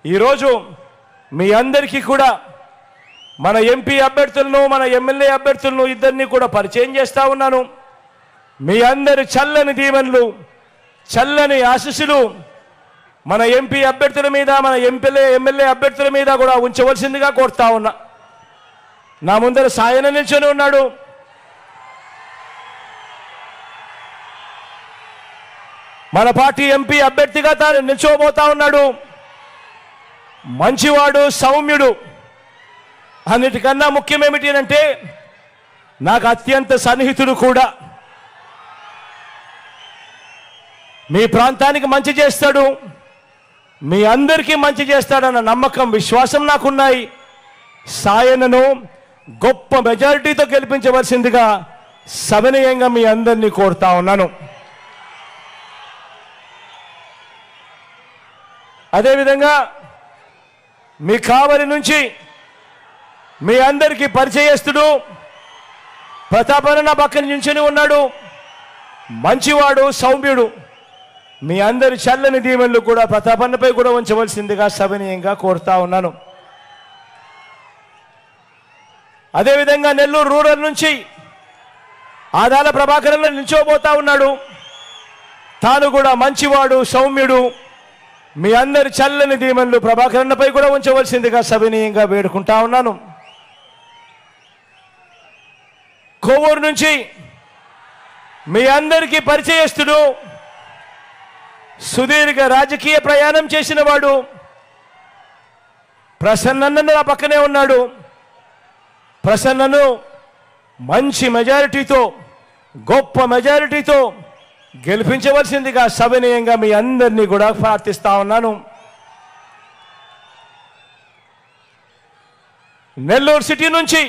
ఈరోజు మీ అందరికీ కూడా మన ఎంపీ అభ్యర్థులను మన ఎమ్మెల్యే అభ్యర్థులను ఇద్దరిని కూడా పరిచయం చేస్తా ఉన్నాను. మీ అందరి చల్లని దీవెనలు చల్లని ఆశీస్సులు మన ఎంపీ అభ్యర్థుల మీద మన ఎమ్మెల్యే అభ్యర్థుల మీద కూడా ఉంచవలసిందిగా కోరుతా ఉన్నా. నా ముందర సాయన నిల్చొని ఉన్నాడు. మన పార్టీ ఎంపీ అభ్యర్థిగా తాను నిల్చోబోతా ఉన్నాడు. మంచివాడు, సౌమ్యుడు. అన్నిటికన్నా ముఖ్యం ఏమిటి అంటే నాకు అత్యంత సన్నిహితుడు కూడా. మీ ప్రాంతానికి మంచి చేస్తాడు, మీ అందరికీ మంచి చేస్తాడన్న నమ్మకం విశ్వాసం నాకున్నాయి. సాయనను గొప్ప మెజారిటీతో గెలిపించవలసిందిగా సవినయంగా మీ అందరినీ కోరుతా ఉన్నాను. అదేవిధంగా మీ కావలి నుంచి మీ అందరికీ పరిచయస్తుడు ప్రతాపన్న పక్కన నించుని ఉన్నాడు. మంచివాడు, సౌమ్యుడు. మీ అందరి చల్లని దీవెనలు కూడా ప్రతాపన్నపై కూడా ఉంచవలసిందిగా సవినయంగా కోరుతా ఉన్నాను. అదేవిధంగా నెల్లూరు రూరల్ నుంచి ఆదాల ప్రభాకరన్ నిల్చోబోతా ఉన్నాడు. తాను కూడా మంచివాడు, సౌమ్యుడు. మీ అందరి చల్లని దీవెనలు ప్రభాకరన్నపై కూడా ఉంచవలసిందిగా సవినయంగా వేడుకుంటా ఉన్నాను. కోవూరు నుంచి మీ అందరికీ పరిచయస్తుడు, సుదీర్ఘ రాజకీయ ప్రయాణం చేసిన వాడు ప్రసన్నను నా పక్కనే ఉన్నాడు. ప్రసన్నను మంచి మెజారిటీతో, గొప్ప మెజారిటీతో గెలిపించవలసిందిగా సవినయంగా మీ అందరినీ కూడా ప్రార్థిస్తా ఉన్నాను. నెల్లూరు సిటీ నుంచి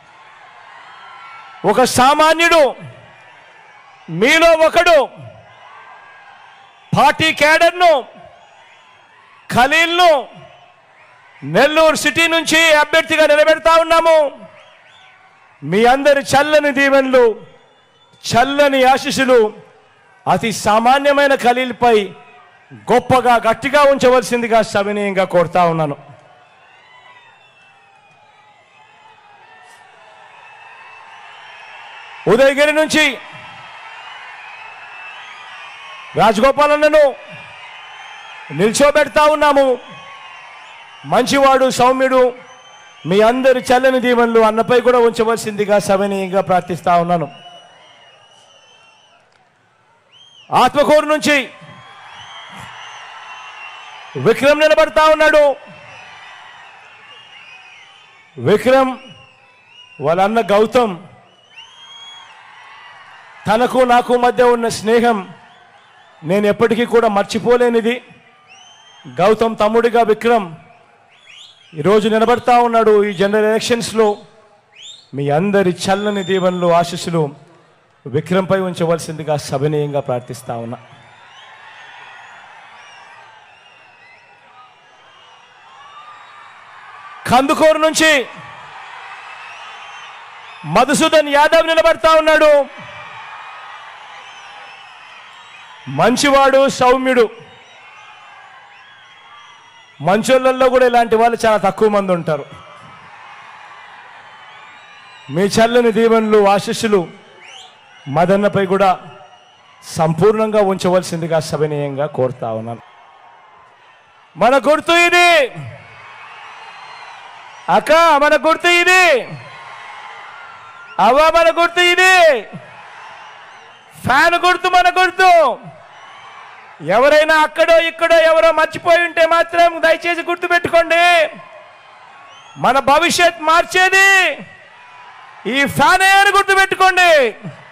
ఒక సామాన్యుడు, మీలో ఒకడు, పార్టీ క్యాడర్ను, ఖలీల్ను నెల్లూరు సిటీ నుంచి అభ్యర్థిగా నిలబెడతా ఉన్నాము. మీ అందరి చల్లని దీవెనలు చల్లని ఆశీస్సులు అతి సామాన్యమైన ఖలీల్పై గొప్పగా గట్టిగా ఉంచవలసిందిగా సవినయంగా కోరుతా ఉన్నాను. ఉదయగిరి నుంచి రాజగోపాలన్నను నిల్చోబెడతా ఉన్నాము. మంచివాడు, సౌమ్యుడు. మీ అందరి చల్లని దీవెనలు అన్నపై కూడా ఉంచవలసిందిగా సవినయంగా ప్రార్థిస్తా ఉన్నాను. ఆత్మకూరు నుంచి విక్రమ్ నిలబడతా ఉన్నాడు. విక్రమ్ వాళ్ళ అన్న గౌతమ్, తనకు నాకు మధ్య ఉన్న స్నేహం నేను ఎప్పటికీ కూడా మర్చిపోలేనిది. గౌతమ్ తమ్ముడిగా విక్రమ్ ఈరోజు నిలబడతా ఉన్నాడు. ఈ జనరల్ ఎలక్షన్స్లో మీ అందరి చల్లని దీవెనలు ఆశీస్సులు విక్రమ్పై ఉంచవలసిందిగా సవినయంగా ప్రార్థిస్తా ఉన్నా. కందుకూరు నుంచి మధుసూదన్ యాదవ్ నిలబడతా ఉన్నాడు. మంచివాడు, సౌమ్యుడు. మంచోళ్ళల్లో కూడా ఇలాంటి వాళ్ళు చాలా తక్కువ మంది ఉంటారు. మీ చల్లని దీవెనలు ఆశీస్సులు మదన్నపై కూడా సంపూర్ణంగా ఉంచవలసిందిగా సవినయంగా కోరుతా ఉన్నాను. మన గుర్తు ఇది అక్క, మన గుర్తు ఇది అవ్వ, మన గుర్తు ఇది ఫ్యాన్ గుర్తు, మన గుర్తు. ఎవరైనా అక్కడో ఇక్కడో ఎవరో మర్చిపోయి ఉంటే మాత్రం దయచేసి గుర్తు పెట్టుకోండి. మన భవిష్యత్ మార్చేది ఈ ఫ్యాన్ అని గుర్తు పెట్టుకోండి.